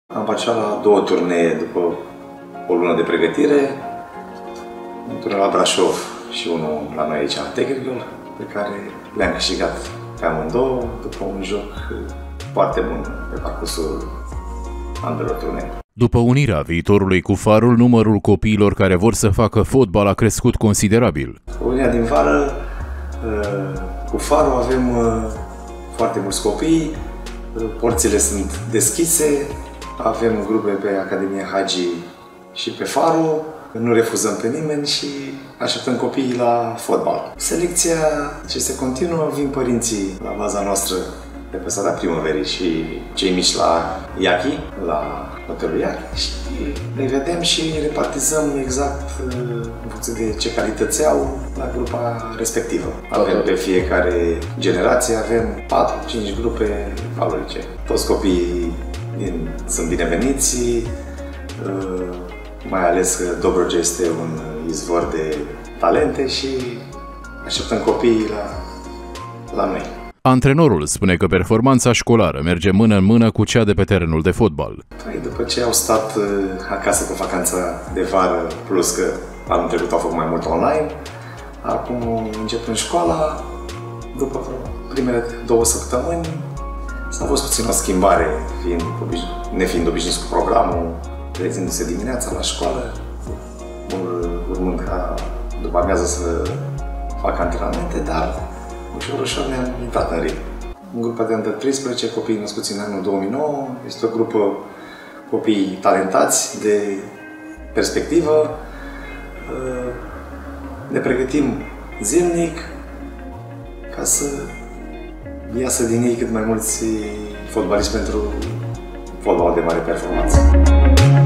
Am participat la 2 turnee după o lună de pregătire. Un turneu la Brașov și unul la noi aici, la Technical, pe care le-am câștigat pe amândouă după un joc foarte bun pe parcursul ambelor turnee. După unirea viitorului cu Farul, numărul copiilor care vor să facă fotbal a crescut considerabil. Unirea din vară, cu Farul avem foarte mulți copii, porțile sunt deschise, avem grupe pe Academia Hagi și pe Farul, nu refuzăm pe nimeni și așteptăm copiii la fotbal. Selecția ce se continuă, vin părinții la baza noastră de pe strada Primăverii și cei mici la Iachi, la hotelul Iachi, și ne vedem și repartizăm exact în funcție de ce calități au la grupa respectivă. Avem pe fiecare generație, avem 4-5 grupe valorice. Toți copiii sunt bineveniți, mai ales că Dobrogea este un izvor de talente și așteptăm copiii la noi. Antrenorul spune că performanța școlară merge mână în mână cu cea de pe terenul de fotbal. După ce au stat acasă cu vacanța de vară, plus că anul trecut au făcut mai mult online, acum începem școala, după primele 2 săptămâni s-a fost puțin o schimbare, nefiind obișnuiți cu programul, trezindu-se dimineața la școală, urmând ca după amiază să fac antrenamente, dar ușor ne-am intrat în ritm. În grupa de under 13, copii născuți în anul 2009, este o grupă copii talentați, de perspectivă. Ne pregătim zilnic ca să iasă din ei cât mai mulți fotbaliști pentru fotbal de mare performanță.